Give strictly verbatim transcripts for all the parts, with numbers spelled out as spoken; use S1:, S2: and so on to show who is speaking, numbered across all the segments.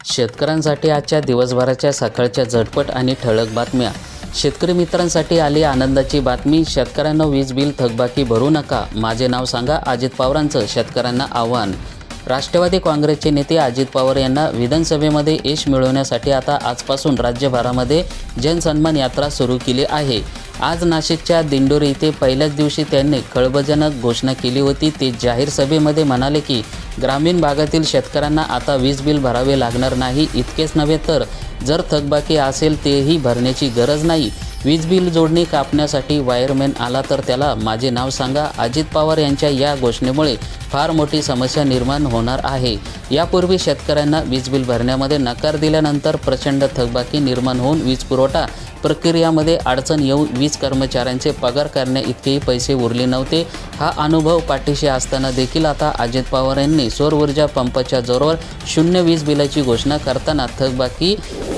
S1: शेतकऱ्यांसाठी आजच्या दिवसभराच्या सकाळच्या झटपट आणि ठळक बातम्या. शेतकरी मित्रांसाठी आली आनंदाची बातमी. शेतकऱ्यांना वीज बिल थकबाकी भरू नका, माझे नाव सांगा, अजित पवारांचं शेतकऱ्यांना आव्हान. राष्ट्रवादी काँग्रेसचे नेते अजित पवार यांना विधानसभेमध्ये यश मिळवण्यासाठी आता आजपासून राज्यभरामध्ये जनसन्मान यात्रा सुरू केली आहे. आज नाशिकच्या दिंडोरी येथे पहिल्याच दिवशी त्यांनी खळबळजनक घोषणा केली होती. ते जाहीर सभेमध्ये म्हणाले की ग्रामीण भागातील शेतकऱ्यांना आता वीज बिल भरावे लागणार नाही. इतकेच नव्हे तर जर थकबाकी असेल तेही भरण्याची गरज नाही. वीज बिल जोडणी कापण्यासाठी वायरमॅन आला तर त्याला माझे नाव सांगा. अजित पवार यांच्या या घोषणेमुळे फार मोठी समस्या निर्माण होणार आहे. यापूर्वी शेतकऱ्यांना वीज बिल भरण्यामध्ये नकार दिल्यानंतर प्रचंड थकबाकी निर्माण होऊन वीज पुरवठा प्रक्रियामध्ये अडचण येऊन वीज कर्मचाऱ्यांचे पगार करण्या इतकेही पैसे उरले नव्हते. हा अनुभव पाठीशी असताना देखील आता अजित पवार यांनी सौर ऊर्जा पंपाच्या जोरावर शून्य वीज बिलाची घोषणा करताना थकबाकी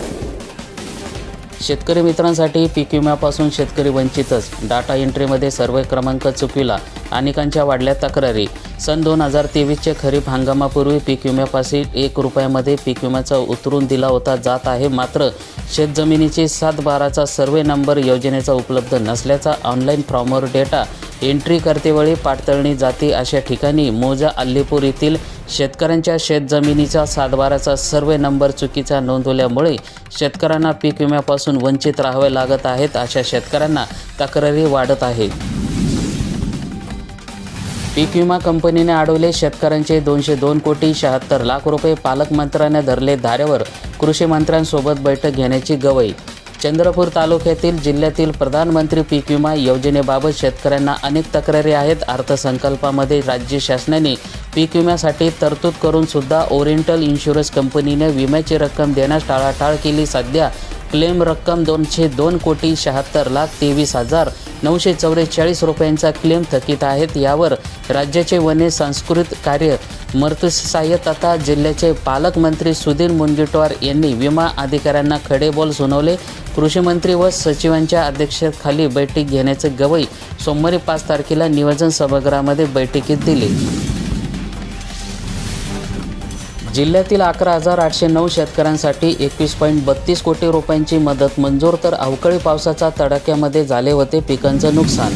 S1: शेतकरी मित्रांसाठी पीक विम्यापासून शेतकरी वंचितच. डाटा एंट्रीमध्ये सर्वे क्रमांक चुकविला, अनेकांच्या वाढल्या तक्रारी. सन दोन हजार तेवीसचे खरीप हंगामापूर्वी पीक विम्यापाशी एक रुपयामध्ये पीक विम्याचा उतरून दिला होता जात आहे. मात्र शेतजमिनीचे सात बाराचा सर्वे नंबर योजनेचा उपलब्ध नसल्याचा ऑनलाईन फॉर्मवर डेटा एंट्री करतेवेळी पाडतळणी जाते. अशा ठिकाणी मोजा अल्लीपूर येथील शेतकऱ्यांच्या शेतजमिनीचा सातबाराचा सर्वे नंबर चुकीचा नोंदवल्यामुळे शेतकऱ्यांना पीक विम्यापासून वंचित राहावे लागत आहेत. अशा शेतकऱ्यांना तक्रारी वाढत आहेत. पीक विमा कंपनीने अडवले शेतकऱ्यांचे दोनशे दोन कोटी शहात्तर लाख रुपये. पालकमंत्र्यांनी धरले धारेवर. कृषी मंत्र्यांसोबत बैठक घेण्याची गवई. चंद्रपूर तालुक्यातील जिल्ह्यातील प्रधानमंत्री पीक विमा योजनेबाबत शेतकऱ्यांना अनेक तक्रारी आहेत. अर्थसंकल्पामध्ये राज्य शासनाने पीक विम्यासाठी तरतूद करून सुद्धा ओरिएंटल इन्शुरन्स कंपनीने विम्याची रक्कम देण्यास टाळाटाळ केली. सध्या क्लेम रक्कम दोनशे दोन कोटी शहात्तर लाख तेवीस हजार नऊशे चौवेचाळीस रुपयांचा क्लेम थकीत आहेत. यावर राज्याचे वने सांस्कृतिक कार्य मत्स्य तथा जिल्ह्याचे पालकमंत्री सुधीर मुनगंटीवार यांनी विमा अधिकाऱ्यांना खडे बोल सुनावले. कृषी मंत्री व सचिवांच्या अध्यक्षतेखाली बैठक घेण्याचे गवई सोमवारी पाच तारखेला नियोजन सभागृहामध्ये बैठकीत दिले. जिल्ह्यातील अकरा हजार आठशे नऊ शेतकऱ्यांसाठी एकवीस पॉईंट बत्तीस कोटी रुपयांची मदत मंजूर. तर अवकाळी पावसाच्या तडाख्यामध्ये झाले होते पिकांचं नुकसान.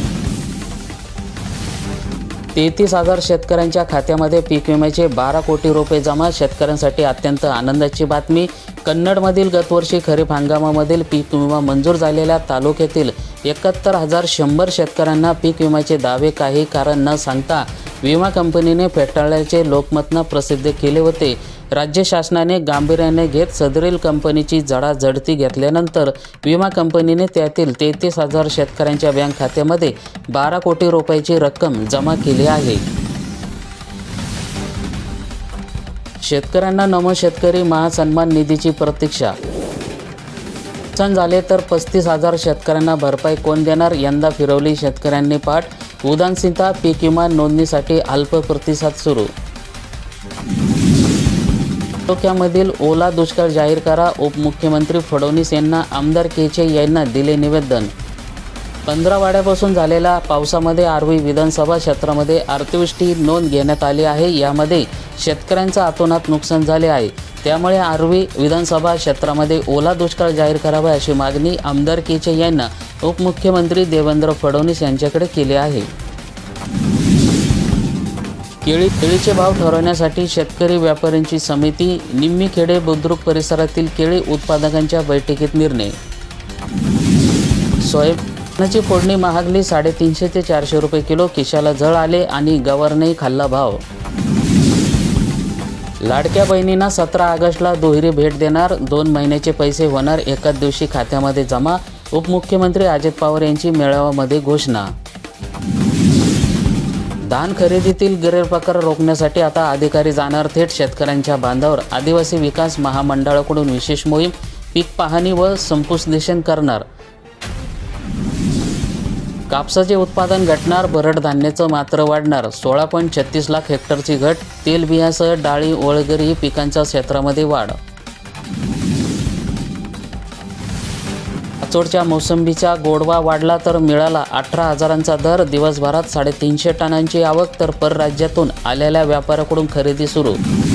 S1: तेहतीस हजार शेतकऱ्यांच्या खात्यामध्ये पीक विम्याचे बारा कोटी रुपये जमा. शेतकऱ्यांसाठी अत्यंत आनंदाची बातमी. कन्नडमधील गतवर्षी खरीप हंगामामधील पीक विमा मंजूर झालेल्या तालुक्यातील एकाहत्तर हजार शंभर शेतकऱ्यांना पीक विम्याचे दावे काही कारण न सांगता विमा कंपनीने फेटाळल्याचे लोकमतनं प्रसिद्ध केले होते. राज्य शासनाने गांभीर्याने घेत सदरील कंपनीची जडाजडती घेतल्यानंतर विमा कंपनीने त्यातील तेहतीस हजार शेतकऱ्यांच्या बँक खात्यामध्ये बारा कोटी रुपयाची रक्कम जमा केली आहे. शेतकऱ्यांना नमो शेतकरी महासन्मान निधीची प्रतीक्षा. नुकसान झाले तर पस्तीस हजार शेतकऱ्यांना भरपाई कोण देणार? यंदा फिरवली शेतकऱ्यांनी पाठ. उदासीनता पीक विमा नोंदणीसाठी अल्प प्रतिसाद सुरू. तालुक्यामधील ओला दुष्काळ जाहीर करा. उपमुख्यमंत्री फडणवीस यांना आमदार केचे यांना दिले निवेदन. पंधरा वाड्यापासून झालेल्या पावसामध्ये आर्वी विधानसभा क्षेत्रामध्ये अतिवृष्टी नोंद घेण्यात आली आहे. यामध्ये शेतकऱ्यांचं अतोनात नुकसान झाले आहे. त्यामुळे आर्वी विधानसभा क्षेत्रामध्ये ओला दुष्काळ जाहीर करावा अशी मागणी आमदार केचे यांना उपमुख्यमंत्री देवेंद्र फडणवीस यांच्याकडे केली आहे. केळी केळीचे भाव ठरवण्यासाठी शेतकरी व्यापाऱ्यांची समिती. निम्मीखेडे बुद्रुक परिसरातील केळी उत्पादकांच्या बैठकीत निर्णय. सोयाबीनची फोडणी महागली. साडेतीनशे ते चारशे रुपये किलो. खिशाला झळ आले आणि गव्हारने खाल्ला भाव. लाडक्या बहिणींना सतरा ऑगस्टला दुहेरी भेट देणार. दोन महिन्याचे पैसे होणार एकाच दिवशी खात्यामध्ये जमा. उपमुख्यमंत्री अजित पवार यांची मेळाव्यामध्ये घोषणा. धान खरेदीतील गैरप्रकार रोखण्यासाठी आता अधिकारी जाणार थेट शेतकऱ्यांच्या बांधावर. आदिवासी विकास महामंडळाकडून विशेष मोहीम. पीक पाहणी व संपुष्टीकरण करणार. कापसाचे उत्पादन घटणार. भरड धान्याचं मात्र वाढणार. सोळा पॉईंट छत्तीस लाख हेक्टरची घट. तेलबियासह डाळी वगैरे ही पिकांच्या क्षेत्रामध्ये वाढ. पाचोडच्या मोसंबीचा गोडवा वाढला तर मिळाला अठरा हजारांचा दर. दिवसभरात साडेतीनशे टनांची आवक. तर परराज्यातून आलेल्या व्यापाऱ्याकडून खरेदी सुरू.